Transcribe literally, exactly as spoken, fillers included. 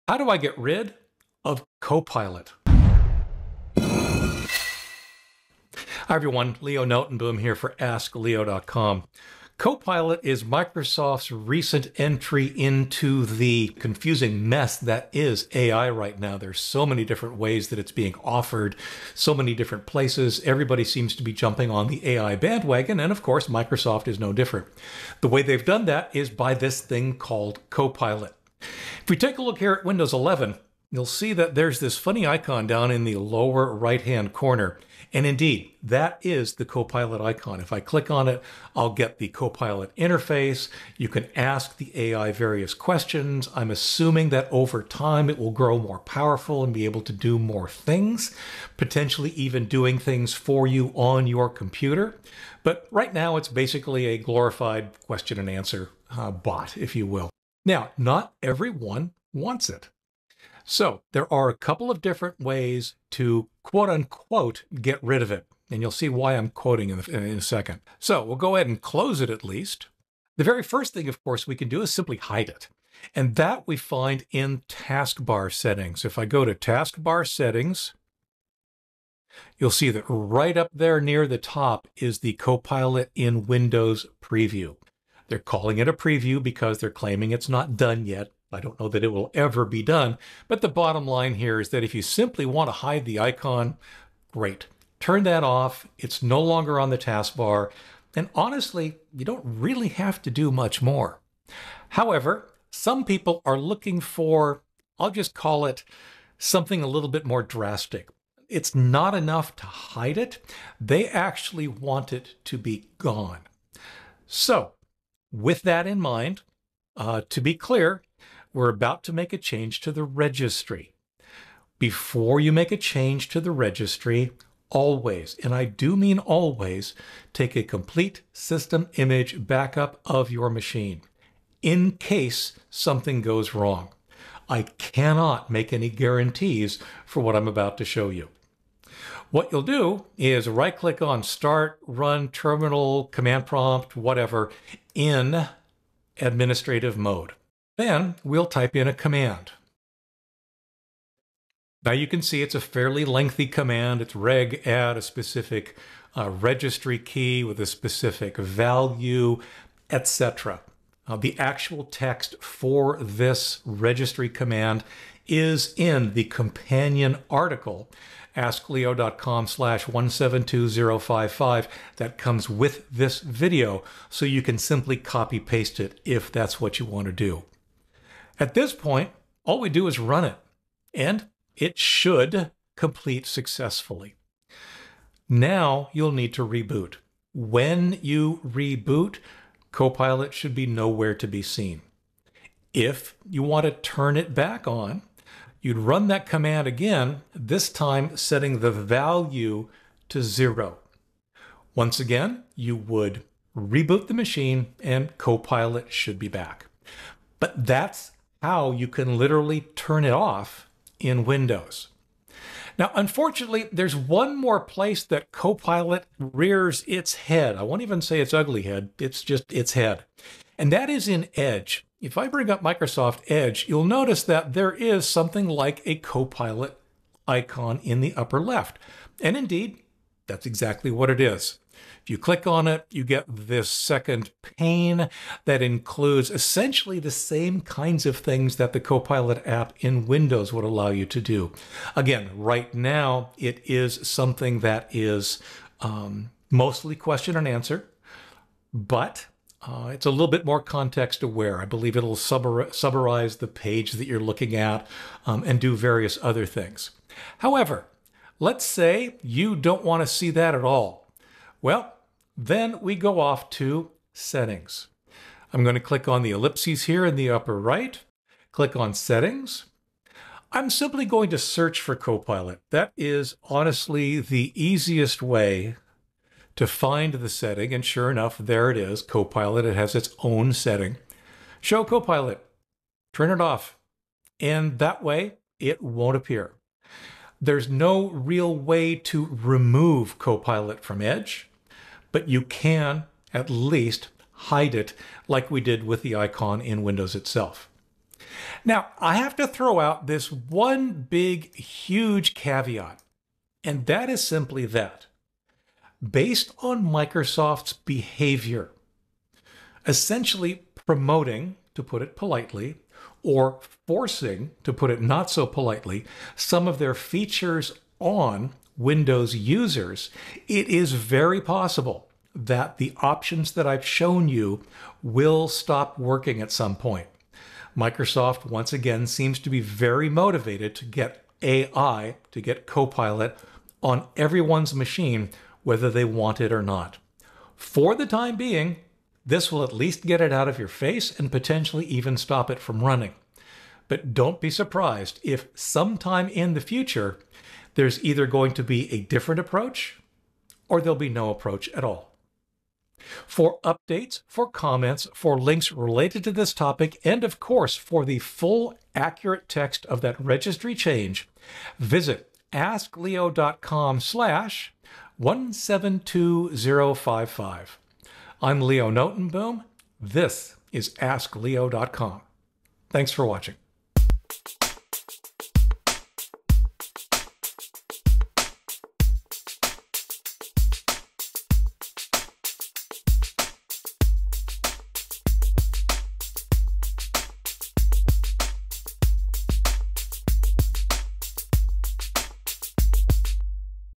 How do I get rid of Copilot? Hi everyone, Leo Notenboom here for ask leo dot com. Copilot is Microsoft's recent entry into the confusing mess that is A I right now. There's so many different ways that it's being offered, so many different places. Everybody seems to be jumping on the A I bandwagon, and of course, Microsoft is no different. The way they've done that is by this thing called Copilot. If we take a look here at Windows eleven, you'll see that there's this funny icon down in the lower right-hand corner. And indeed, that is the Copilot icon. If I click on it, I'll get the Copilot interface. You can ask the A I various questions. I'm assuming that over time it will grow more powerful and be able to do more things, potentially even doing things for you on your computer. But right now it's basically a glorified question and answer uh, bot, if you will. Now, not everyone wants it. So there are a couple of different ways to quote unquote get rid of it. And you'll see why I'm quoting in, the, in a second. So we'll go ahead and close it at least. The very first thing, of course, we can do is simply hide it. And that we find in Taskbar Settings. If I go to Taskbar Settings, you'll see that right up there near the top is the Copilot in Windows preview. They're calling it a preview because they're claiming it's not done yet. I don't know that it will ever be done, but the bottom line here is that if you simply want to hide the icon, great. Turn that off. It's no longer on the taskbar. And honestly, you don't really have to do much more. However, some people are looking for, I'll just call it something a little bit more drastic. It's not enough to hide it. They actually want it to be gone. So, with that in mind, uh, to be clear, we're about to make a change to the registry. Before you make a change to the registry, always, and I do mean always, take a complete system image backup of your machine in case something goes wrong. I cannot make any guarantees for what I'm about to show you. What you'll do is right-click on Start, Run, Terminal, Command Prompt, whatever, in administrative mode. Then we'll type in a command. Now you can see it's a fairly lengthy command. It's reg add a specific uh, registry key with a specific value, et cetera. Uh, the actual text for this registry command is in the companion article, ask leo dot com slash one seven two zero five five, that comes with this video, so you can simply copy paste it if that's what you want to do. At this point, all we do is run it, and it should complete successfully. Now you'll need to reboot. When you reboot, Copilot should be nowhere to be seen. If you want to turn it back on, you'd run that command again, this time setting the value to zero. Once again, you would reboot the machine and Copilot should be back. But that's how you can literally turn it off in Windows. Now, unfortunately, there's one more place that Copilot rears its head. I won't even say its ugly head, it's just its head. And that is in Edge. If I bring up Microsoft Edge, you'll notice that there is something like a Copilot icon in the upper left. And indeed, that's exactly what it is. If you click on it, you get this second pane that includes essentially the same kinds of things that the Copilot app in Windows would allow you to do. Again, right now, it is something that is um, mostly question and answer, but uh, it's a little bit more context aware. I believe it'll summarize the page that you're looking at um, and do various other things. However, let's say you don't want to see that at all. Well, then we go off to Settings. I'm going to click on the ellipses here in the upper right, click on Settings. I'm simply going to search for Copilot. That is honestly the easiest way to find the setting, and sure enough, there it is, Copilot. It has its own setting. Show Copilot, turn it off, and that way it won't appear. There's no real way to remove Copilot from Edge, but you can at least hide it like we did with the icon in Windows itself. Now, I have to throw out this one big, huge caveat, and that is simply that based on Microsoft's behavior, essentially promoting, to put it politely, or forcing, to put it not so politely, some of their features on Windows users, it is very possible that the options that I've shown you will stop working at some point. Microsoft, once again, seems to be very motivated to get A I, to get Copilot on everyone's machine, whether they want it or not. For the time being, this will at least get it out of your face and potentially even stop it from running. But don't be surprised if sometime in the future, there's either going to be a different approach or there'll be no approach at all. For updates, for comments, for links related to this topic, and of course, for the full accurate text of that registry change, visit askleo.com slash 172055. I'm Leo Notenboom. This is ask leo dot com. Thanks for watching.